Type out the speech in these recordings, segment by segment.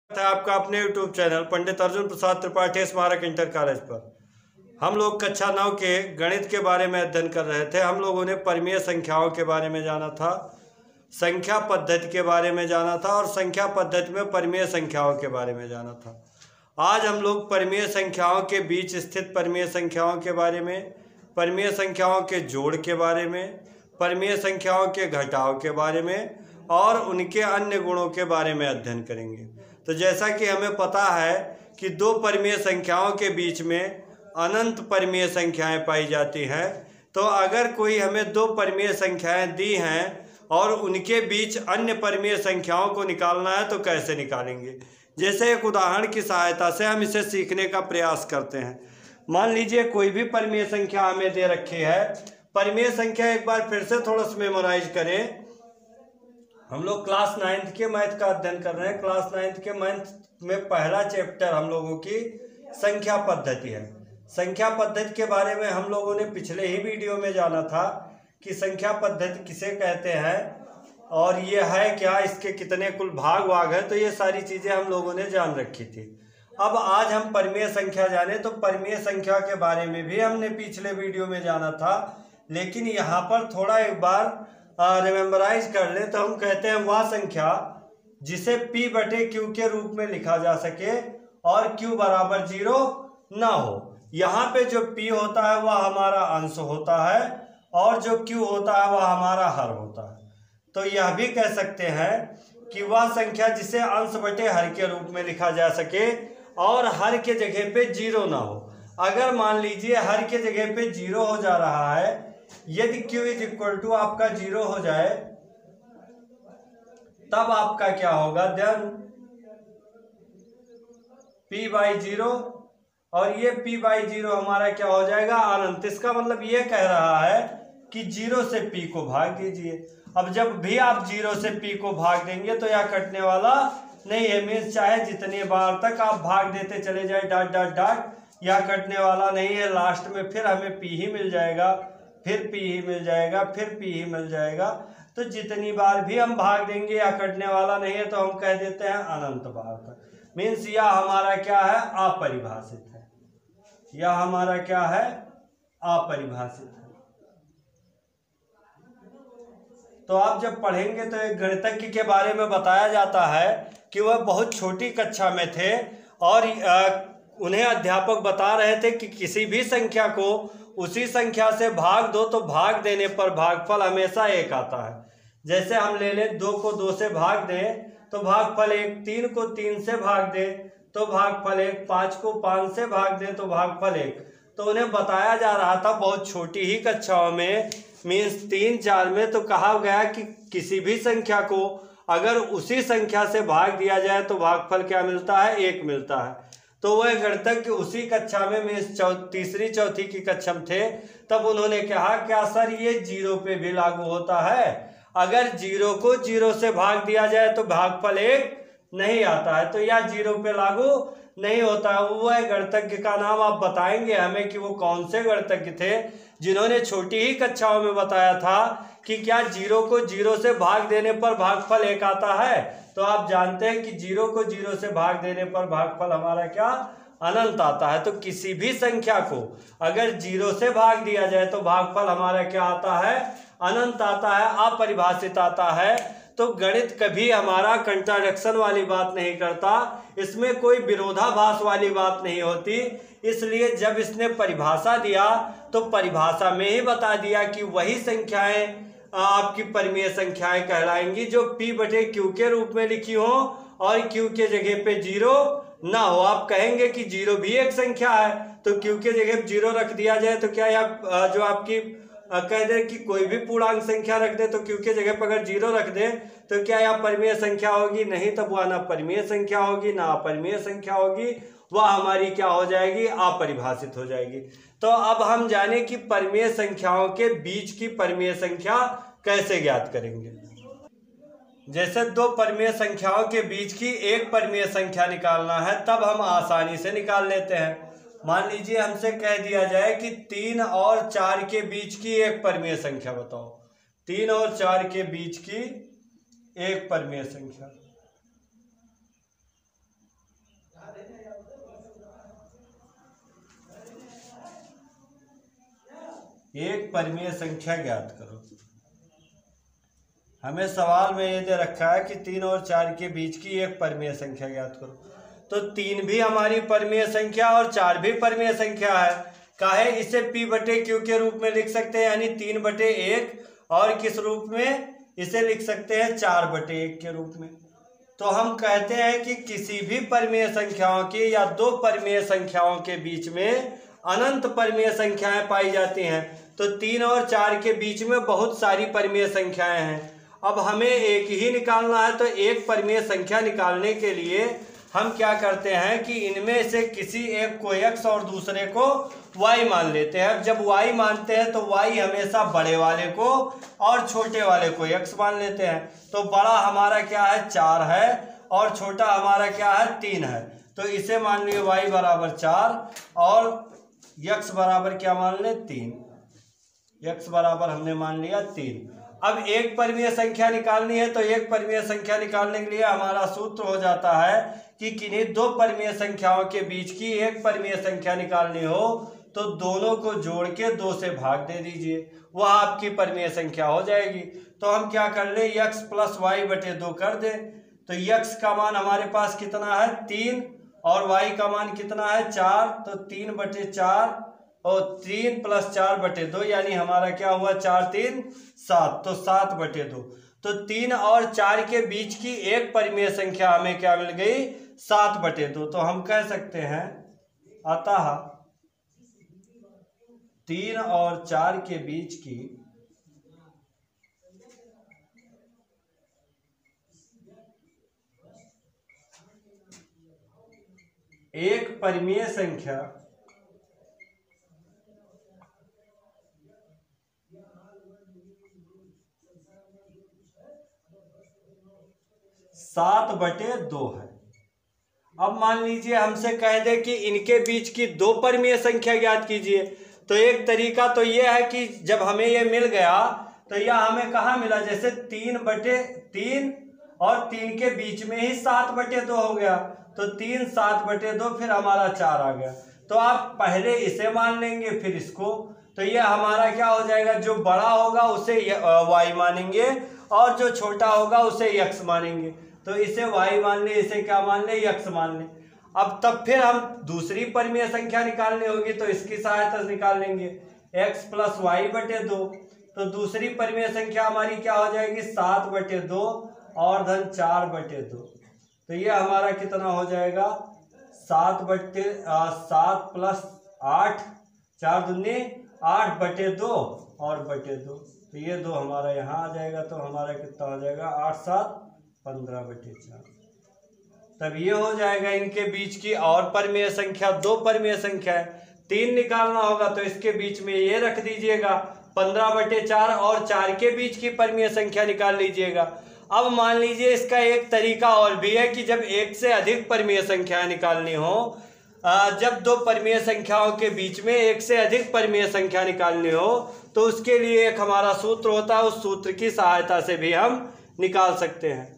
है आपका अपने YouTube चैनल पंडित अर्जुन प्रसाद त्रिपाठी स्मारक इंटर कॉलेज पर। हम लोग कक्षा 9 के गणित के बारे में अध्ययन कर रहे थे। हम लोगों ने परिमेय संख्याओं के बारे में जाना था, संख्या पद्धति के बारे में जाना था और संख्या पद्धति में परिमेय संख्याओं के बारे में जाना था। आज हम लोग परिमेय संख्याओं के बीच स्थित परिमेय संख्याओं के बारे में, परिमेय संख्याओं के जोड़ के बारे में, परिमेय संख्याओं के घटाव के बारे में और उनके अन्य गुणों के बारे में अध्ययन करेंगे। तो जैसा कि हमें पता है कि दो परिमेय संख्याओं के बीच में अनंत परिमेय संख्याएं पाई जाती हैं, तो अगर कोई हमें दो परिमेय संख्याएं दी हैं और उनके बीच अन्य परिमेय संख्याओं को निकालना है तो कैसे निकालेंगे। जैसे एक उदाहरण की सहायता से हम इसे सीखने का प्रयास करते हैं। मान लीजिए कोई भी परिमेय संख्या हमें दे रखी है। परिमेय संख्या एक बार फिर से थोड़ा सा मेमोराइज करें। हम लोग क्लास 9th के मैथ का अध्ययन कर रहे हैं। क्लास 9th के मैथ में पहला चैप्टर हम लोगों की संख्या पद्धति है। संख्या पद्धति के बारे में हम लोगों ने पिछले ही वीडियो में जाना था कि संख्या पद्धति किसे कहते हैं और ये है क्या, इसके कितने कुल भाग वाग है, तो ये सारी चीज़ें हम लोगों ने जान रखी थी। अब आज हम परिमेय संख्या जाने, तो परिमेय संख्या के बारे में भी हमने पिछले वीडियो में जाना था, लेकिन यहाँ पर थोड़ा एक बार रिमेम्बराइज कर ले तो हम कहते हैं वह संख्या जिसे P बटे Q के रूप में लिखा जा सके और Q बराबर 0 ना हो। यहाँ पे जो P होता है वह हमारा अंश होता है और जो Q होता है वह हमारा हर होता है। तो यह भी कह सकते हैं कि वह संख्या जिसे अंश बटे हर के रूप में लिखा जा सके और हर के जगह पे 0 ना हो। अगर मान लीजिए हर के जगह पे 0 हो जा रहा है, यदि Q इज इक्वल टू आपका 0 हो जाए तब आपका क्या होगा, देन P बाई 0 और ये P बाई 0 हमारा क्या हो जाएगा, अनंत। इसका मतलब ये कह रहा है कि 0 से P को भाग दीजिए। अब जब भी आप 0 से P को भाग देंगे तो यह कटने वाला नहीं है। मीन्स चाहे जितने बार तक आप भाग देते चले जाए डॉट डॉट डॉट, यह कटने वाला नहीं है। लास्ट में फिर हमें P ही मिल जाएगा, फिर P ही मिल जाएगा, फिर P ही मिल जाएगा। तो जितनी बार भी हम भाग देंगे या कटने वाला नहीं है, तो हम कह देते हैं अनंत बार तक। मीन्स यह हमारा क्या है, अपरिभाषित है। यह हमारा क्या है, अपरिभाषित है। तो आप जब पढ़ेंगे तो एक गणितज्ञ के बारे में बताया जाता है कि वह बहुत छोटी कक्षा में थे और उन्हें अध्यापक बता रहे थे कि किसी भी संख्या को उसी संख्या से भाग दो तो भाग देने पर भागफल हमेशा 1 आता है। जैसे हम ले लें 2 को 2 से भाग दें तो भागफल 1, 3 को 3 से भाग दें तो भागफल 1, 5 को 5 से भाग दें तो भागफल 1। तो उन्हें बताया जा रहा था बहुत छोटी ही कक्षाओं में, मीन्स 3-4 में, तो कहा गया कि किसी भी संख्या को अगर उसी संख्या से भाग दिया जाए तो भागफल क्या मिलता है, 1 मिलता है। तो वह गणितज्ञ उसी कक्षा में मीन्स तीसरी चौथी की कक्षा में थे। तब उन्होंने कहा क्या सर ये 0 पे भी लागू होता है, अगर 0 को 0 से भाग दिया जाए तो भागफल 1 नहीं आता है, तो यह 0 पे लागू नहीं होता है। वह गणितज्ञ का नाम आप बताएंगे हमें कि वो कौन से गणितज्ञ थे जिन्होंने छोटी ही कक्षाओं में बताया था कि क्या 0 को 0 से भाग देने पर भागफल 1 आता है। तो आप जानते हैं कि 0 को 0 से भाग देने पर भागफल हमारा क्या, अनंत आता है। तो किसी भी संख्या को अगर 0 से भाग दिया जाए तो भागफल हमारा क्या आता है, अनंत आता है, अपरिभाषित आता है। तो गणित कभी हमारा कंट्राडिक्शन वाली बात नहीं करता, इसमें कोई विरोधाभास वाली बात नहीं होती। इसलिए जब इसने परिभाषा दिया तो परिभाषा में ही बता दिया कि वही संख्याएं आपकी परिमेय संख्याएं कहलाएंगी जो P बटे Q के रूप में लिखी हो और Q के जगह पे 0 ना हो। आप कहेंगे कि 0 भी एक संख्या है, तो Q के जगह 0 रख दिया जाए तो क्या आप जो आपकी कह दे कि कोई भी पूर्णांक संख्या रख दे तो Q के जगह पर अगर 0 रख दे तो क्या यह परिमेय संख्या होगी, नहीं, तब वह ना परिमेय संख्या होगी ना अपरिमेय संख्या होगी, वह हमारी क्या हो जाएगी, अपरिभाषित हो जाएगी। तो अब हम जाने कि परिमेय संख्याओं के बीच की परिमेय संख्या कैसे ज्ञात करेंगे। जैसे दो परिमेय संख्याओं के बीच की एक परिमेय संख्या निकालना है तब हम आसानी से निकाल लेते हैं। मान लीजिए हमसे कह दिया जाए कि 3 और 4 के बीच की एक परिमेय संख्या बताओ, 3 और 4 के बीच की एक परिमेय संख्या। एक परिमेय संख्या ज्ञात करो। हमें सवाल में ये दे रखा है कि 3 और 4 के बीच की एक परिमेय संख्या ज्ञात करो। तो 3 भी हमारी परिमेय संख्या और 4 भी परिमेय संख्या है। काहे इसे p/q के रूप में लिख सकते हैं, यानी 3/1, और किस रूप में इसे लिख सकते हैं 4/1 के रूप में। तो हम कहते हैं कि किसी भी परिमेय संख्याओं की या दो परिमेय संख्याओं के बीच में अनंत परिमेय संख्याएं पाई जाती हैं। तो 3 और 4 के बीच में बहुत सारी परिमेय संख्याएं हैं। अब हमें एक ही निकालना है, तो एक परिमेय संख्या निकालने के लिए हम क्या करते हैं कि इनमें से किसी एक को x और दूसरे को y मान लेते हैं। अब जब y मानते हैं तो y हमेशा बड़े वाले को और छोटे वाले को x मान लेते हैं। तो बड़ा हमारा क्या है 4 है और छोटा हमारा क्या है 3 है। तो इसे मान लिए y बराबर 4 और x बराबर क्या मान ले 3। x बराबर हमने मान लिया 3। अब एक परिमेय संख्या निकालनी है, तो एक परिमेय संख्या निकालने के लिए हमारा सूत्र हो जाता है कि किन्हीं दो परिमेय संख्याओं के बीच की एक परिमेय संख्या निकालनी हो तो दोनों को जोड़ के 2 से भाग दे दीजिए, वह आपकी परिमेय संख्या हो जाएगी। तो हम क्या कर ले x + y/2 कर दे। तो x का मान हमारे पास कितना है 3 और y का मान कितना है 4। तो 3/4 और 3 + 4/2 यानी हमारा क्या हुआ 4 3 7, तो 7/2। तो 3 और 4 के बीच की एक परिमेय संख्या हमें क्या मिल गई 7/2। तो हम कह सकते हैं अतः 3 और 4 के बीच की एक परिमेय संख्या सात बटे 2 है। अब मान लीजिए हमसे कह दे कि इनके बीच की दो परिमेय संख्या ज्ञात कीजिए। तो एक तरीका तो यह है कि जब हमें यह मिल गया तो यह हमें कहाँ मिला, जैसे 3/3 और 3 के बीच में ही 7/2 हो गया। तो 3 7/2 फिर हमारा 4 आ गया। तो आप पहले इसे मान लेंगे फिर इसको। तो यह हमारा क्या हो जाएगा, जो बड़ा होगा उसे y मानेंगे और जो छोटा होगा उसे x मानेंगे। तो इसे y मान ले, इसे क्या मान ले x मान ले। अब तब फिर हम दूसरी परिमेय संख्या निकालनी होगी, तो इसकी सहायता से निकाल लेंगे x + y/2। तो दूसरी परिमेय संख्या हमारी क्या हो जाएगी 7/2 और धन 4/2। तो ये हमारा कितना हो जाएगा 7 + 8 4 दूनी 8/2 और /2। तो ये 2 हमारा यहाँ आ जाएगा। तो हमारा कितना हो जाएगा 8 7 15/4। तब ये हो जाएगा इनके बीच की और परिमेय संख्या दो परिमेय संख्या है। 3 निकालना होगा तो इसके बीच में ये रख दीजिएगा 15/4 और 4 के बीच की परिमेय संख्या निकाल लीजिएगा। अब मान लीजिए इसका एक तरीका और भी है कि जब एक से अधिक परिमेय संख्याएं निकालनी हो, जब दो परिमेय संख्याओं के बीच में एक से अधिक परिमेय संख्या निकालनी हो तो उसके लिए एक हमारा सूत्र होता है, उस सूत्र की सहायता से भी हम निकाल सकते हैं।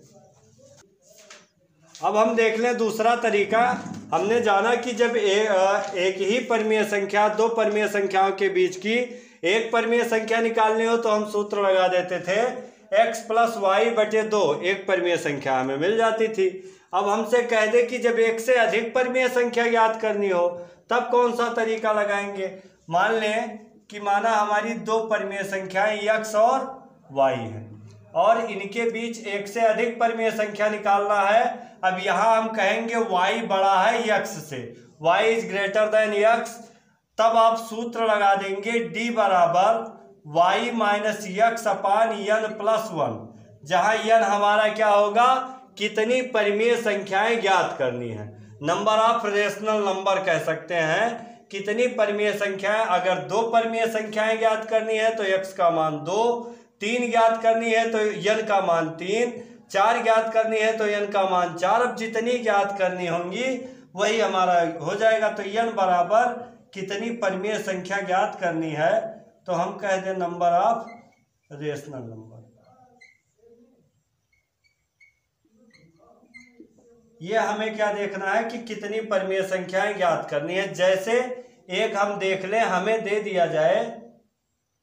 अब हम देख लें दूसरा तरीका। हमने जाना कि जब एक ही परिमेय संख्या दो परिमेय संख्याओं के बीच की एक परिमेय संख्या निकालनी हो तो हम सूत्र लगा देते थे x + y/2 एक परिमेय संख्या हमें मिल जाती थी। अब हमसे कह दे कि जब एक से अधिक परिमेय संख्या ज्ञात करनी हो तब कौन सा तरीका लगाएंगे। मान लें कि माना हमारी दो परिमेय संख्याएं x और y है और इनके बीच एक से अधिक परिमेय संख्या निकालना है। अब यहाँ हम कहेंगे y बड़ा है x से, y > x। तब आप सूत्र लगा देंगे d = y - x/n+1, जहाँ n हमारा क्या होगा कितनी परिमेय संख्याएं ज्ञात करनी है, नंबर ऑफ रेशनल नंबर कह सकते हैं। कितनी परिमेय संख्याएं, अगर दो परिमेय संख्याएं ज्ञात करनी है तो x का मान 2, 3 ज्ञात करनी है तो n का मान 3, 4 ज्ञात करनी है तो n का मान 4। अब जितनी ज्ञात करनी होंगी वही हमारा हो जाएगा। तो n बराबर कितनी परिमेय संख्या ज्ञात करनी है तो हम कह दें नंबर ऑफ रेशनल नंबर। ये हमें क्या देखना है कि कितनी परिमेय संख्याएं ज्ञात करनी है। जैसे एक हम देख लें, हमें दे दिया जाए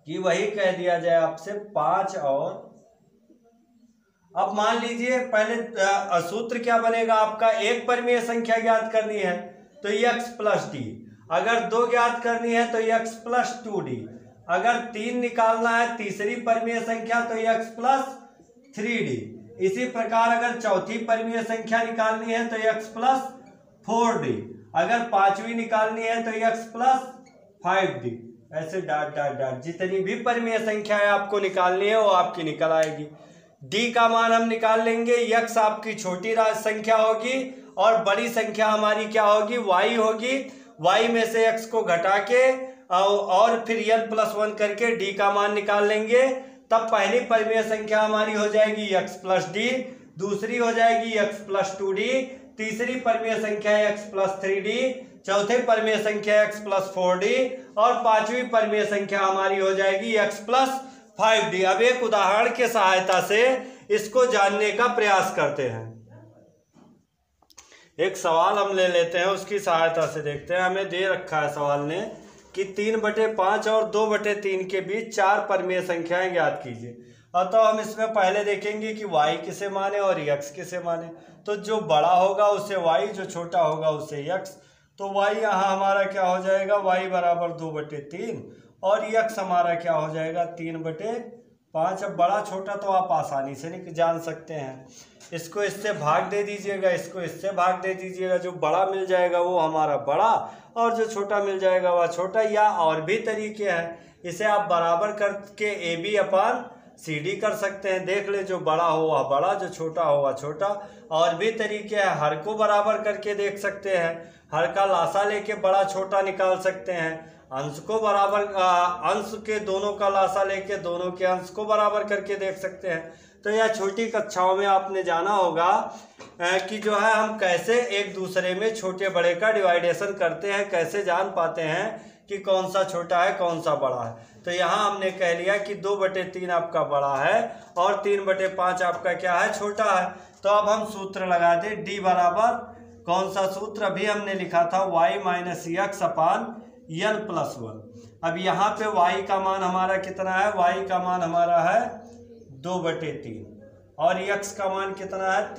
कि वही कह दिया जाए आपसे 5 और अब मान लीजिए पहले सूत्र क्या बनेगा आपका, एक परिमेय संख्या ज्ञात करनी है तो x प्लस डी, अगर 2 ज्ञात करनी है तो x प्लस 2d, अगर 3 निकालना है तीसरी परिमेय संख्या तो x प्लस 3d, इसी प्रकार अगर चौथी परिमेय संख्या निकालनी है तो x प्लस 4d, अगर पांचवी निकालनी है तो x प्लस 5d, ऐसे डाट डाट डाट जितनी भी परिमेय संख्या है आपको निकालनी है वो आपकी निकल आएगी। डी का मान हम निकाल लेंगे, यक्स आपकी छोटी संख्या होगी और बड़ी संख्या हमारी क्या होगी, वाई होगी, वाई में से एक्स को घटा के और फिर n प्लस 1 करके डी का मान निकाल लेंगे, तब पहली परिमेय संख्या हमारी हो जाएगी x प्लस डी, दूसरी हो जाएगी x प्लस 2d, तीसरी परिमेय संख्या x प्लस 3d, चौथे परिमेय संख्या x प्लस 4d और पांचवी परिमेय संख्या हमारी हो जाएगी x प्लस 5d। अब एक उदाहरण के सहायता से इसको जानने का प्रयास करते हैं। एक सवाल हम ले लेते हैं, उसकी सहायता से देखते हैं। हमें दे रखा है सवाल ने कि 3/5 और 2/3 के बीच 4 परिमेय संख्याएं ज्ञात कीजिए। अतः हम इसमें पहले देखेंगे कि y किसे माने और x किसे माने। तो जो बड़ा होगा उसे y, जो छोटा होगा उसे x। तो y यहाँ हमारा क्या हो जाएगा, y बराबर 2/3 और x हमारा क्या हो जाएगा 3/5। अब बड़ा छोटा तो आप आसानी से नहीं जान सकते हैं, इसको इससे भाग दे दीजिएगा, इसको इससे भाग दे दीजिएगा, जो बड़ा मिल जाएगा वो हमारा बड़ा और जो छोटा मिल जाएगा वह छोटा। या और भी तरीके हैं, इसे आप बराबर करके AB अपान CD कर सकते हैं। देख ले, जो बड़ा हो वह बड़ा, जो छोटा हो वह छोटा। और भी तरीके हैं, हर को बराबर करके देख सकते हैं, हर का लासा लेके बड़ा छोटा निकाल सकते हैं। अंश को बराबर अंश के दोनों का लासा लेके दोनों के अंश को बराबर करके देख सकते हैं। तो यह छोटी कक्षाओं में आपने जाना होगा कि जो है हम कैसे एक दूसरे में छोटे बड़े का डिवाइडेशन करते हैं, कैसे जान पाते हैं कि कौन सा छोटा है कौन सा बड़ा है। तो यहाँ हमने कह लिया कि 2/3 आपका बड़ा है और 3/5 आपका क्या है, छोटा है। तो अब हम सूत्र लगा दें, डी बराबर कौन सा सूत्र अभी हमने लिखा था, y minus x upon n plus 1। अब यहाँ पे y का मान हमारा कितना है, y का मान हमारा है 2/3 और x का मान कितना है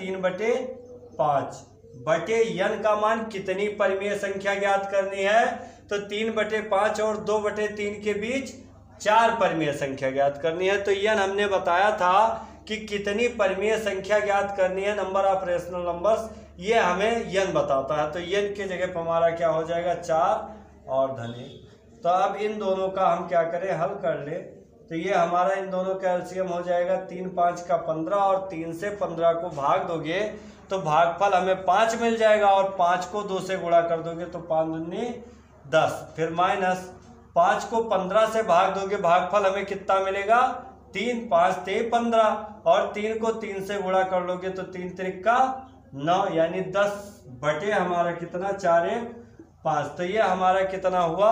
3/5 बटे n का मान कितनी परिमेय संख्या ज्ञात करनी है, तो 3/5 और 2/3 के बीच 4 परिमेय संख्या ज्ञात करनी है। तो n हमने बताया था कि कितनी परिमेय संख्या ज्ञात करनी है, नंबर ऑफ रेशनल नंबर्स, ये हमें n बताता है। तो n के जगह पर हमारा क्या हो जाएगा 4 और धन 1। तो अब इन दोनों का हम क्या करें, हल कर ले। तो ये हमारा इन दोनों का एलसीएम हो जाएगा 3 5 का 15 और 3 से 15 को भाग दोगे तो भागफल हमें 5 मिल जाएगा और 5 को 2 से गुणा कर दोगे तो 5 दूनी 10, फिर माइनस 5 को 15 से भाग दोगे भागफल हमें कितना मिलेगा 3, 5 3 15 और 3 को 3 से गुणा कर लोगे तो 3 3 का 9 यानी 10 बटे हमारा कितना 4 1 5। तो ये हमारा कितना हुआ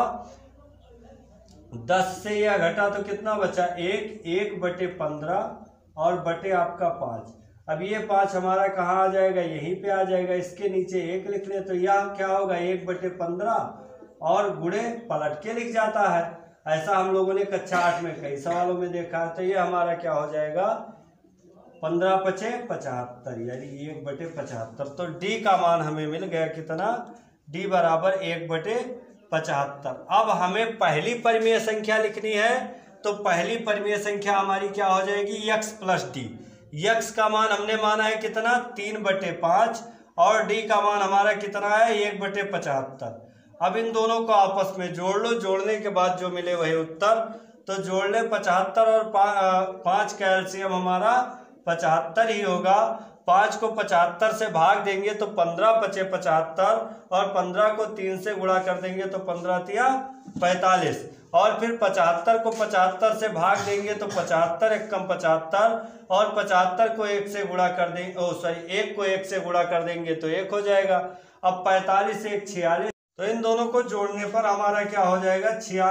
10 से यह घटा तो कितना बचा 1/15 और बटे आपका 5। अब ये 5 हमारा कहाँ आ जाएगा, यहीं पे आ जाएगा, इसके नीचे 1 लिख ले तो यह क्या होगा 1/15 और गुणे पलट के लिख जाता है। ऐसा हम लोगों ने कक्षा 8 में कई सवालों में देखा है। तो ये हमारा क्या हो जाएगा 15 5 75 यानी 1/75। तो डी का मान हमें मिल गया कितना, डी बराबर 1/75। अब हमें पहली परिमेय संख्या लिखनी है तो पहली परिमेय संख्या हमारी क्या हो जाएगी x प्लस डी। x का मान हमने माना है कितना 3/5 और d का मान हमारा कितना है 1/75। अब इन दोनों को आपस में जोड़ लो, जोड़ने के बाद जो मिले वही उत्तर। तो जोड़ ले 75 और 5 का एलसीएम हमारा 75 ही होगा। 5 को 75 से भाग देंगे तो 15 5 75 और 15 को 3 से गुणा कर देंगे तो 15 तिया 45 और फिर 75 को 75 से भाग देंगे तो 75 1 कम 75 और 75 को 1 से गुणा कर देंगे 1 को 1 से गुणा कर देंगे तो 1 हो जाएगा। अब 45 से 1 46, तो इन दोनों को जोड़ने पर हमारा क्या हो जाएगा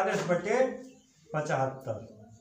46/75।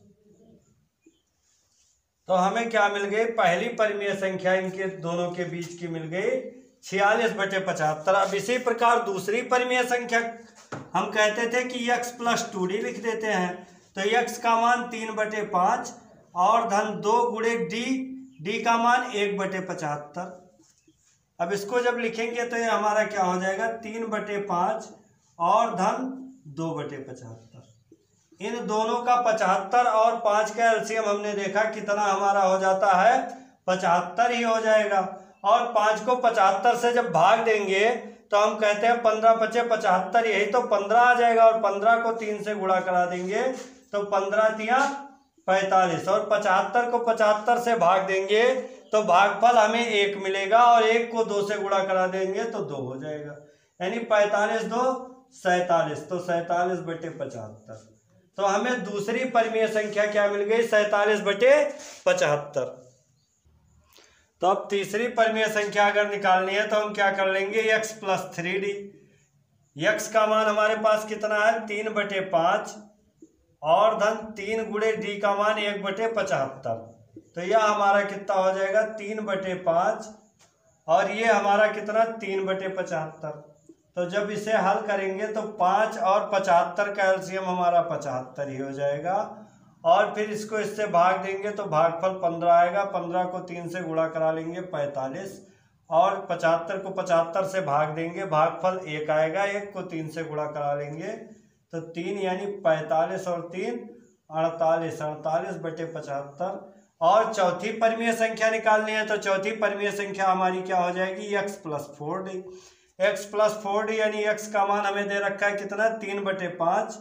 तो हमें क्या मिल गई, पहली परिमेय संख्या इनके दोनों के बीच की मिल गई 46/75। अब इसी प्रकार दूसरी परिमेय संख्या हम कहते थे कि x प्लस 2d लिख देते हैं। तो x का मान 3/5 और धन 2 गुणे d का मान 1/75। अब इसको जब लिखेंगे तो ये हमारा क्या हो जाएगा 3/5 और धन 2/75। इन दोनों का 75 और 5 का एलसीएम हमने देखा कितना हमारा हो जाता है 75 ही हो जाएगा। और 5 को 75 से जब भाग देंगे तो हम कहते हैं 15 × 5 = 75, यही तो 15 आ जाएगा। और 15 को 3 से गुणा करा देंगे तो 15 × 3 = 45 और 75 को 75 से भाग देंगे तो भागफल हमें 1 मिलेगा और 1 को 2 से गुणा करा देंगे तो 2 हो जाएगा, यानी 45 × 2 = 47, तो 47/75। तो हमें दूसरी परिमेय संख्या क्या मिल गई 47/75। तो अब तीसरी परिमेय संख्या अगर निकालनी है तो हम क्या कर लेंगे x + 3d। x का मान हमारे पास कितना है 3/5 और धन 3 गुणे d का मान 1/75। तो यह हमारा कितना हो जाएगा 3/5 और ये हमारा कितना 3/75। तो जब इसे हल करेंगे तो 5 और 75 का एलसीएम हमारा 75 ही हो जाएगा। और फिर इसको इससे भाग देंगे तो भागफल 15 आएगा। 15 को 3 से गुणा करा लेंगे 45 और 75 को 75 से भाग देंगे, भागफल 1 आएगा। 1 को 3 से गुणा करा लेंगे तो 3, यानी 45 और 3 = 48/75। और चौथी परिमेय संख्या निकालनी है तो चौथी परिमेय संख्या हमारी क्या हो जाएगी x + 4d। x + 4d यानी x का मान हमें दे रखा है कितना 3/5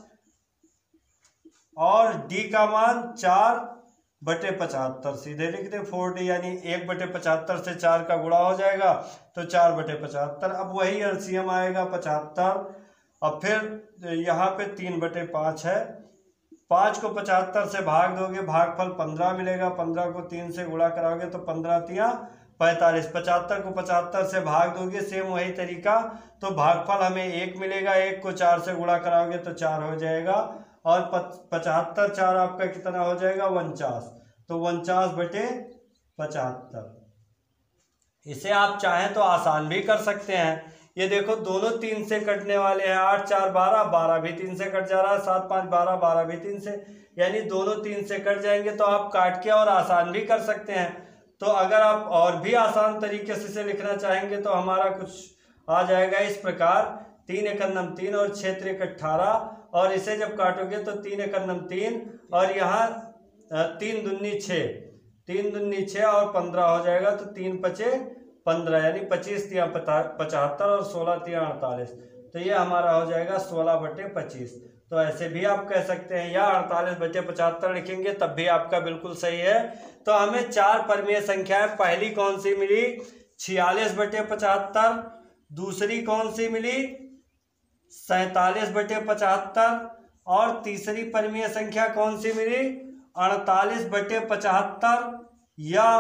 और d का मान 4/75। सीधे लिख दे 4d यानी 1/75 से 4 का गुणा हो जाएगा तो 4/75। अब वही एलसीएम आएगा 75। अब फिर यहाँ पे 3/5 है, 5 को 75 से भाग दोगे भागफल 15 मिलेगा। 15 को 3 से गुणा कराओगे तो 15 × 3 = 45। 75 को 75 से भाग दोगे सेम वही तरीका, तो भागफल हमें 1 मिलेगा। 1 को 4 से गुणा कराओगे तो 4 हो जाएगा और 75 4 आपका कितना हो जाएगा 49, तो 49/75। इसे आप चाहें तो आसान भी कर सकते हैं। ये देखो दोनों 3 से कटने वाले हैं, 8 × 4 = 12, 12 भी 3 से कट जा रहा है, 7 × 5 = 12, 12 भी 3 से, यानी दोनों 3 से कट जाएंगे। तो आप काट के और आसान भी कर सकते हैं। तो अगर आप और भी आसान तरीके से इसे लिखना चाहेंगे तो हमारा कुछ आ जाएगा इस प्रकार 3 × 1 = 3 और 6 × 3 = 18। और इसे जब काटोगे तो 3 × 1 = 3 और यहाँ 3 दूनी 6, 3 दूनी 6 और 15 हो जाएगा तो 3 × 5 = 15, यानी 25 × 3 = 75 और 16 × 3 = 48। तो ये हमारा हो जाएगा 16/25। तो ऐसे भी आप कह सकते हैं या 48/75 लिखेंगे तब भी आपका बिल्कुल सही है। तो हमें 4 परिमेय संख्याएं, पहली कौन सी मिली 46/75, दूसरी कौन सी मिली 47/75 और तीसरी परिमेय संख्या कौन सी मिली 48/75। या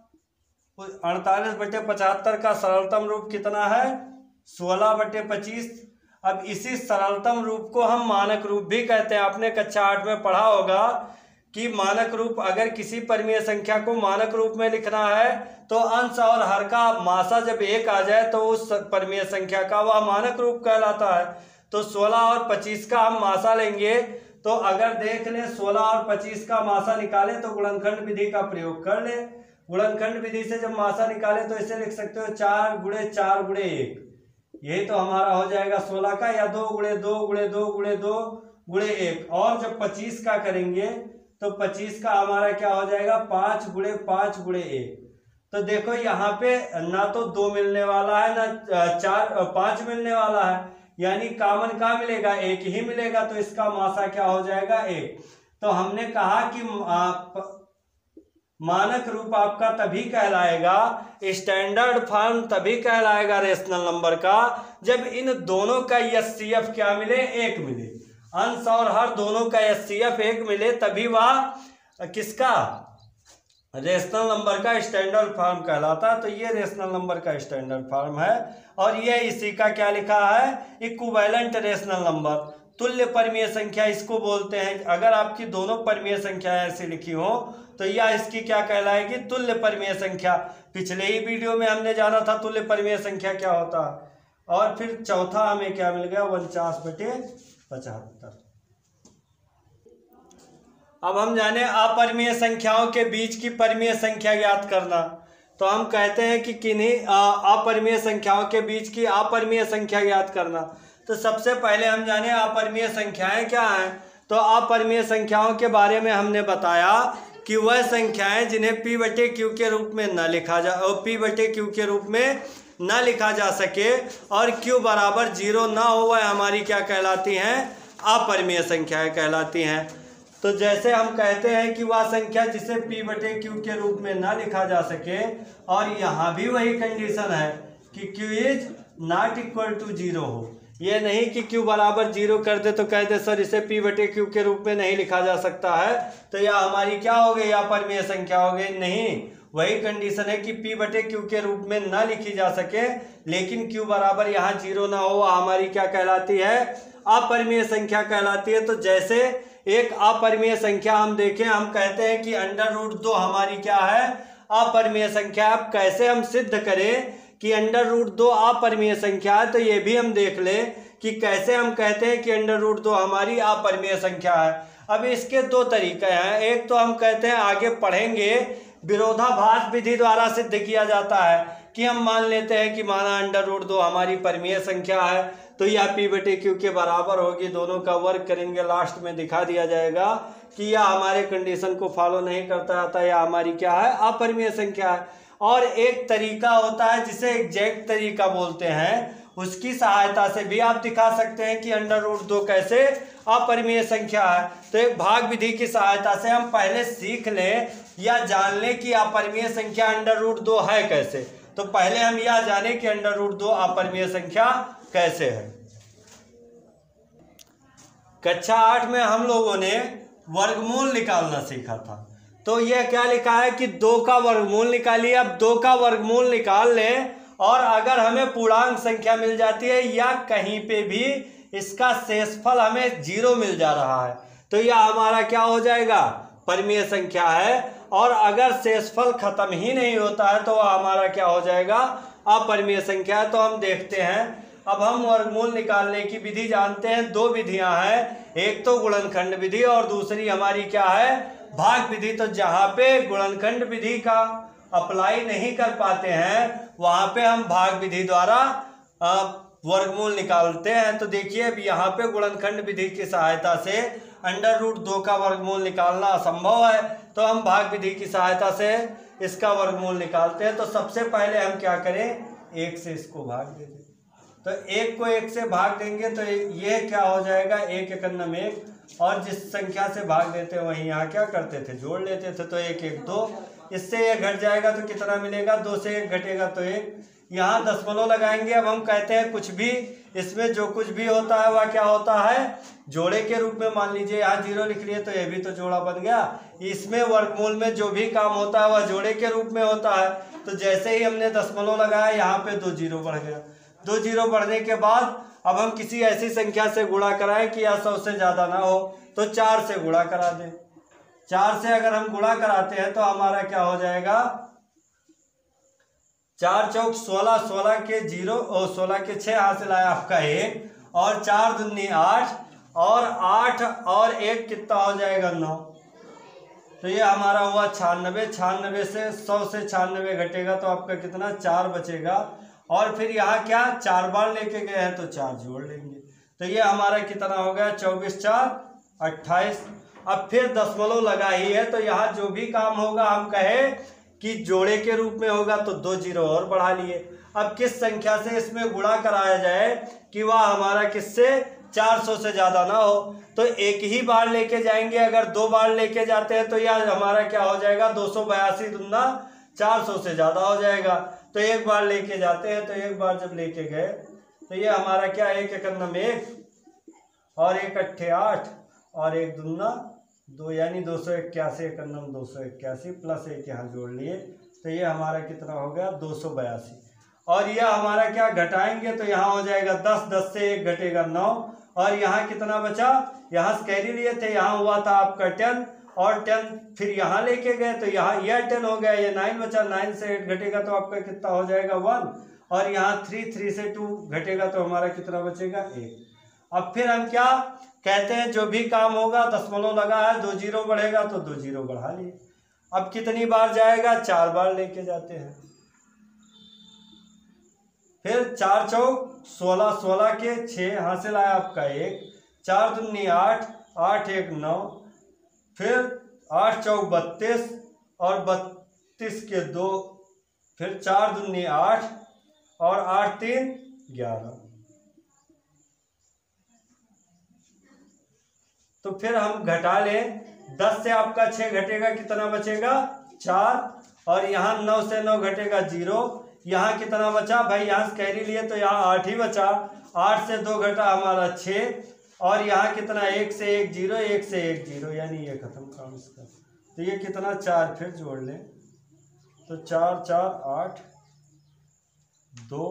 48/75 का सरलतम रूप कितना है 16/25। अब इसी सरलतम रूप को हम मानक रूप भी कहते हैं। आपने कक्षा 8 में पढ़ा होगा कि मानक रूप, अगर किसी परिमेय संख्या को मानक रूप में लिखना है तो अंश और हर का मासा जब 1 आ जाए तो उस परिमेय संख्या का वह मानक रूप कहलाता है। तो 16 और 25 का हम मासा लेंगे, तो अगर देख लें 16 और 25 का मासा निकाले तो गुणनखंड विधि का प्रयोग कर ले। गुणनखंड विधि से जब मासा निकाले तो इसे लिख सकते हो 4 × 4 × 1, यही तो हमारा हो जाएगा 16 का, या 2 × 2 × 2 × 2 × 1। और जब 25 का करेंगे तो 25 का हमारा क्या हो जाएगा 5 × 5 × 1। तो देखो यहाँ पे ना तो 2 मिलने वाला है ना 5 मिलने वाला है, यानी कॉमन क्या मिलेगा 1 ही मिलेगा। तो इसका मासा क्या हो जाएगा 1। तो हमने कहा कि मानक रूप आपका तभी कहलाएगा, स्टैंडर्ड फॉर्म तभी कहलाएगा रेशनल नंबर का, जब इन दोनों का एचसीएफ क्या मिले 1 मिले। अंश और हर दोनों का एचसीएफ 1 मिले तभी वह किसका रेशनल नंबर का स्टैंडर्ड फॉर्म कहलाता है। तो ये रेशनल नंबर का स्टैंडर्ड फॉर्म है और ये इसी का क्या लिखा है इक्विवेलेंट रेशनल नंबर, तुल्य परिमेय संख्या इसको बोलते हैं। अगर आपकी दोनों परिमेय संख्याएं ऐसी लिखी हो तो यह इसकी क्या कहलाएगी तुल्य परिमेय संख्या। पिछले ही वीडियो में हमने जाना था तुल्य परिमेय संख्या क्या होता है। और फिर चौथा हमें क्या मिल गया 49/75। अब हम जाने अपरिमेय संख्याओं के बीच की परिमेय संख्या ज्ञात करना। तो हम कहते हैं कि किन्हीं अपरिमेय संख्याओं के बीच की अपरिमेय संख्या ज्ञात करना। तो सबसे पहले हम जाने अपरिमेय संख्याएं क्या हैं। तो अपरिमेय संख्याओं के बारे में हमने बताया कि वह संख्याएं जिन्हें p/q के रूप में न लिखा जा p/q के रूप में न लिखा जा सके और q बराबर 0 ना हो, वह हमारी क्या कहलाती हैं, अपरिमेय संख्याएं कहलाती हैं। तो जैसे हम कहते हैं कि वह संख्या जिसे p/q के रूप में ना लिखा जा सके, और यहाँ भी वही कंडीशन है कि q is not equal to 0 हो। ये नहीं कि q बराबर 0 कर दे तो कह दे सर इसे p/q के रूप में नहीं लिखा जा सकता है, तो यह हमारी क्या हो गई, अपरिमेय संख्या हो गई। नहीं, वही कंडीशन है कि p/q के रूप में ना लिखी जा सके लेकिन q बराबर यहाँ 0 ना हो, हमारी क्या कहलाती है, अपरिमेय संख्या कहलाती है। तो जैसे एक अपरिमेय संख्या हम देखें, हम कहते हैं कि √2 हमारी क्या है, अपरिमेय संख्या। अब कैसे हम सिद्ध करें कि √2 अपरिमेय संख्या है, तो ये भी हम देख लें कि कैसे हम कहते हैं कि √2 हमारी अपरिमेय संख्या है। अब इसके दो तरीके हैं। एक तो हम कहते हैं, आगे पढ़ेंगे, विरोधाभास विधि द्वारा सिद्ध किया जाता है कि हम मान लेते हैं कि माना √2 हमारी परिमेय संख्या है, तो यह p/q के बराबर होगी। दोनों का वर्ग करेंगे, लास्ट में दिखा दिया जाएगा कि यह हमारे कंडीशन को फॉलो नहीं करता आता, यह हमारी क्या है, अपरिमेय संख्या है। और एक तरीका होता है जिसे एग्जैक्ट तरीका बोलते हैं, उसकी सहायता से भी आप दिखा सकते हैं कि √2 कैसे अपरिमेय संख्या है। तो एक भाग विधि की सहायता से हम पहले सीख लें या जान लें कि अपरिमेय संख्या √2 है कैसे। तो पहले हम यह जाने कि √2 अपरिमेय संख्या कैसे है। कक्षा 8 में हम लोगों ने वर्गमूल निकालना सीखा था। तो यह क्या लिखा है कि 2 का वर्गमूल निकालिए। अब 2 का वर्गमूल निकाल लें और अगर हमें पूर्णांक संख्या मिल जाती है या कहीं पे भी इसका शेषफल हमें 0 मिल जा रहा है, तो यह हमारा क्या हो जाएगा, परिमेय संख्या है। और अगर शेषफल खत्म ही नहीं होता है तो वह हमारा क्या हो जाएगा, अपरिमेय संख्या है। तो हम देखते हैं, अब हम वर्गमूल निकालने की विधि जानते हैं। 2 विधियां हैं, एक तो गुणनखंड विधि और दूसरी हमारी क्या है, भाग विधि। तो जहां पे गुणनखंड विधि का अप्लाई नहीं कर पाते हैं वहां पे हम भाग विधि द्वारा वर्गमूल निकालते हैं। तो देखिए अब यहाँ पे गुणनखंड विधि की सहायता से √2 का वर्गमूल निकालना असंभव है, तो हम भाग विधि की सहायता से इसका वर्गमूल निकालते हैं। तो सबसे पहले हम क्या करें, 1 से इसको भाग दे दें। तो 1 को 1 से भाग देंगे तो ये क्या हो जाएगा, 1 एकन्नम 1, और जिस संख्या से भाग देते हैं वहीं यहाँ क्या करते थे, जोड़ लेते थे। तो 1 1 2, इससे ये घट जाएगा तो कितना मिलेगा, 2 से 1 घटेगा तो 1। यहाँ दशमलव लगाएंगे। अब हम कहते हैं कुछ भी, इसमें जो कुछ भी होता है वह क्या होता है, जोड़े के रूप में। मान लीजिए यहाँ 0 लिख लिए तो ये भी तो जोड़ा बन गया। इसमें वर्गमूल में जो भी काम होता है वह जोड़े के रूप में होता है। तो जैसे ही हमने दशमलव लगाया यहाँ पे 2 0 बढ़ गया। 2 0 बढ़ने के बाद अब हम किसी ऐसी संख्या से गुणा कराएं कि यह 100 से ज़्यादा ना हो, तो 4 से गुणा करा दें। 4 से अगर हम गुणा कराते हैं तो हमारा क्या हो जाएगा, 4 चौक 16, 16 के 0 और 16 के 6 हासिल आया आपका 1, और 4 दूनी 8, और 8 और 1 कितना हो जाएगा 9। तो ये हमारा हुआ 96। 96 से 100 से 96 घटेगा तो आपका कितना, 4 बचेगा। और फिर यहाँ क्या, 4 बार लेके गए हैं तो 4 जोड़ लेंगे। तो ये हमारा कितना हो गया, 24 4 28। अब फिर दशमलव लगा ही है तो यहाँ जो भी काम होगा हम कहे कि जोड़े के रूप में होगा, तो 2 0 और बढ़ा लिए। अब किस संख्या से इसमें गुणा कराया जाए कि वह हमारा किससे, 400 से ज़्यादा ना हो। तो एक ही बार लेके जाएंगे। अगर 2 बार लेके जाते हैं तो यह हमारा क्या हो जाएगा, 282 दूना 400 से ज़्यादा हो जाएगा। तो एक बार लेके जाते हैं, तो एक बार जब लेके गए तो ये हमारा क्या, 1 एकन्नम 1 और 1 अट्ठे 8 और 1 दूना 2, यानी 281 एकन्नम 281 प्लस 1 यहाँ जोड़ लिए। तो ये हमारा कितना हो गया, 282। और यह हमारा क्या, घटाएंगे तो यहाँ हो जाएगा 10, 10 से 1 घटेगा 9, और यहाँ कितना बचा, यहाँ से कैरी लिए थे, यहाँ हुआ था आपका 10, और 10 फिर यहाँ लेके गए तो यहाँ यह 10 हो गया, ये 9 बचा। 9 से 8 घटेगा तो आपका कितना हो जाएगा 1, और यहाँ 3 3 से 2 घटेगा तो हमारा कितना बचेगा 1। अब फिर हम क्या कहते हैं, जो भी काम होगा दशमलव लगा है, 2 जीरो बढ़ेगा तो 2 जीरो बढ़ा लिए। अब कितनी बार जाएगा, 4 बार लेके जाते हैं। फिर 4 चौक 16, 16 के 6 हासिल आया आपका 1, 4 दूनी 8, 8 1 9, फिर 8 चौक 32 और 32 के 2, फिर 4 दूनी 8 और 8 3 11। तो फिर हम घटा लें, 10 से आपका 6 घटेगा, कितना बचेगा 4, और यहाँ 9 से 9 घटेगा 0, यहाँ कितना बचा भाई, यहाँ से कैरी लिए तो यहाँ 8 ही बचा, 8 से 2 घटा हमारा 6, और यहाँ कितना 1 से 1 0, 1 से 1 0, यानी ये खत्म काम इसका। तो ये कितना 4 फिर जोड़ लें, तो 4 4 8 2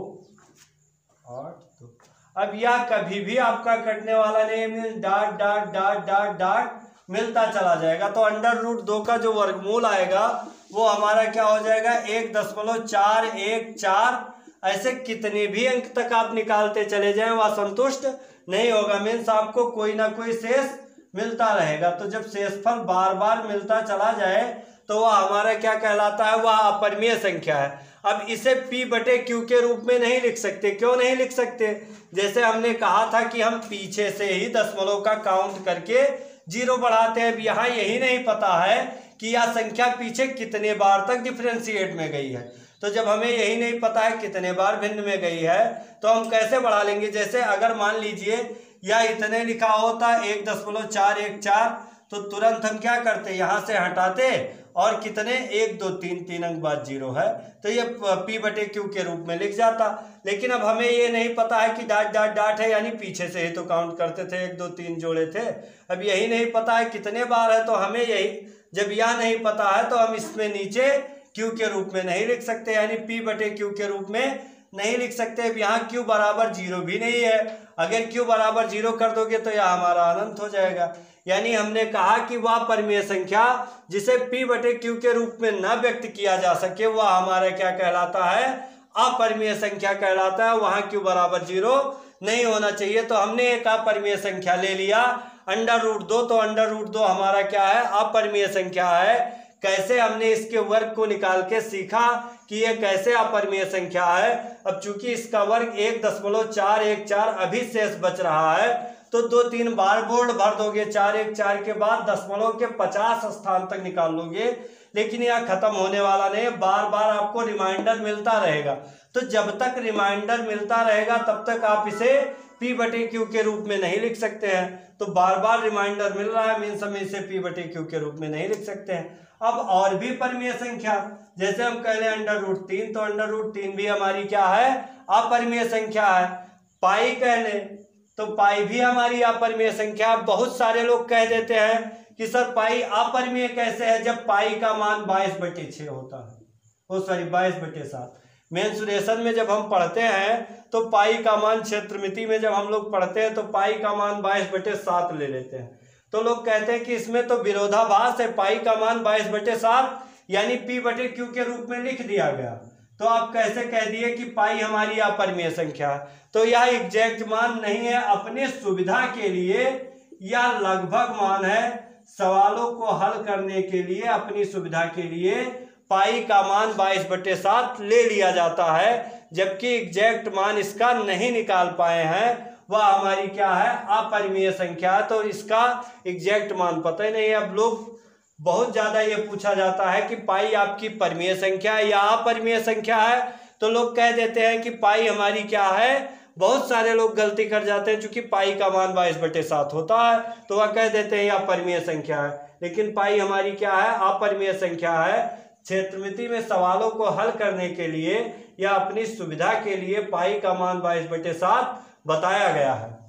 8 2। अब यह कभी भी आपका कटने वाला नहीं है, dot dot dot dot dot मिलता चला जाएगा। तो अंडर रूट 2 का जो वर्गमूल आएगा वो हमारा क्या हो जाएगा, 1.414। ऐसे कितने भी अंक तक आप निकालते चले जाएं वह संतुष्ट नहीं होगा, मीन्स आपको कोई ना कोई शेष मिलता रहेगा। तो जब शेषफल बार बार मिलता चला जाए तो वह हमारा क्या कहलाता है, वह अपरिमेय संख्या है। अब इसे P/Q के रूप में नहीं लिख सकते। क्यों नहीं लिख सकते, जैसे हमने कहा था कि हम पीछे से ही दशमलव का काउंट करके 0 बढ़ाते हैं। अब यहाँ यही नहीं पता है कि यह संख्या पीछे कितने बार तक डिफरेंशिएट में गई है। तो जब हमें यही नहीं पता है कितने बार भिन्न में गई है तो हम कैसे बढ़ा लेंगे। जैसे अगर मान लीजिए यह इतने लिखा होता 1.414, तो तुरंत हम क्या करते, यहाँ से हटाते और कितने 1 2 3 3 अंक बाद 0 है, तो ये P/Q के रूप में लिख जाता। लेकिन अब हमें ये नहीं पता है कि डाट डाट डाट है, यानी पीछे से ही तो काउंट करते थे, 1 2 3 जोड़े थे। अब यही नहीं पता है कितने बार है, तो हमें यही, जब यह नहीं पता है तो हम इसमें नीचे Q के रूप में नहीं लिख सकते, यानी P/Q के रूप में नहीं लिख सकते। अब यहाँ Q बराबर 0 भी नहीं है, अगर Q बराबर 0 कर दोगे तो यह हमारा अनंत हो जाएगा। यानी हमने कहा कि वह परिमेय संख्या जिसे P/Q के रूप में न व्यक्त किया जा सके वह हमारा क्या कहलाता है, अपरिमेय संख्या कहलाता है। वहाँ Q बराबर 0 नहीं होना चाहिए। तो हमने एक अपरिमेय संख्या ले लिया अंडर रूट 2, तो अंडर रूट 2 हमारा क्या है, अपरिमेय संख्या है। कैसे, हमने इसके वर्ग को निकाल के सीखा कि ये कैसे अपरिमेय संख्या है। अब चूंकि इसका वर्ग 1.414 अभी शेष बच रहा है, तो 2 3 बार बोर्ड भर दोगे, 4 1 4 के बाद दशमलव के 50 स्थान तक निकाल लोगे। लेकिन यह खत्म होने वाला नहीं है, बार बार आपको रिमाइंडर मिलता रहेगा। तो जब तक रिमाइंडर मिलता रहेगा तब तक आप इसे P/Q के रूप में नहीं लिख सकते हैं। तो बार बार रिमाइंडर मिल रहा है, मीन्स हम इसे P/Q के रूप में नहीं लिख सकते हैं। अब और भी परिमेय संख्या, जैसे हम कह लें अंडर रूट 3, तो अंडर रूट 3 भी हमारी क्या है, अपरिमेय संख्या है। पाई कह लें तो पाई भी हमारी अपरिमेय संख्या। बहुत सारे लोग कह देते हैं कि सर पाई अपरिमेय कैसे है, जब पाई का मान 22/6 होता है, वो सॉरी 22/7। मेंसुरेशन में जब हम पढ़ते हैं तो पाई का मान, क्षेत्रमिति में जब हम लोग पढ़ते हैं तो पाई का मान 22/7 ले लेते हैं। तो लोग कहते हैं कि इसमें तो विरोधाभास है, पाई का मान 22/7 यानी P/Q के रूप में लिख दिया गया। तो आप कैसे कह दिए कि पाई हमारी अपरिमेय संख्या है। तो यह एग्जैक्ट मान नहीं है, अपने सुविधा के लिए यह लगभग मान है। सवालों को हल करने के लिए, अपनी सुविधा के लिए पाई का मान 22/7 ले लिया जाता है, जबकि एग्जैक्ट मान इसका नहीं निकाल पाए हैं। वह हमारी क्या है, अपरिमेय संख्या है। तो इसका एग्जैक्ट मान पता ही नहीं है। अब लोग बहुत ज्यादा ये पूछा जाता है कि पाई आपकी परिमेय संख्या है या अपरिमेय संख्या है, तो लोग कह देते हैं कि पाई हमारी क्या है। बहुत सारे लोग गलती कर जाते हैं, चूंकि पाई का मान 22/7 होता है तो वह कह देते हैं यह परिमेय संख्या है, लेकिन पाई हमारी क्या है, अपरिमेय संख्या है। क्षेत्रमिति में सवालों को हल करने के लिए या अपनी सुविधा के लिए पाई का मान 22/7 बताया गया है।